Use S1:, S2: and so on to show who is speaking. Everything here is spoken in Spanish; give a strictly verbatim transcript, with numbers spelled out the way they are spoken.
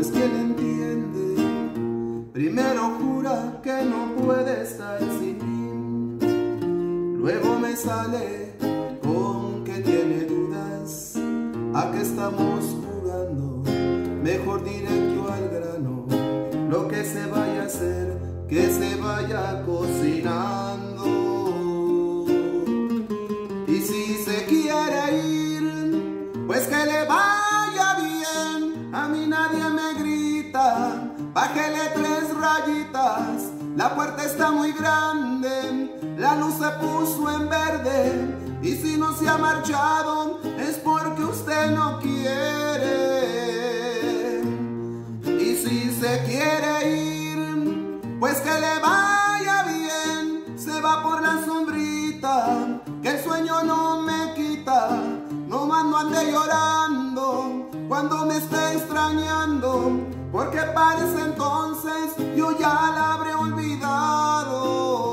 S1: pues ¿quién entiende? Primero jura que no puede estar sin mí, luego me sale con que tiene dudas. ¿A qué estamos jugando? Mejor directo al grano. Lo que se vaya a hacer, que se vaya cocinando. Y si se quiere ir, pues que le vaya bien. A mí nadie me grita, bájele tres rayitas. La puerta está muy grande, la luz se puso en verde. Y si no se ha marchado, es porque usted no quiere. Y si se quiere ir, pues que le vaya bien. Se va por la sombrita, que el sueño no me quita. No mando ande llorando cuando me esté extrañando, porque parece entonces yo ya la habré olvidado.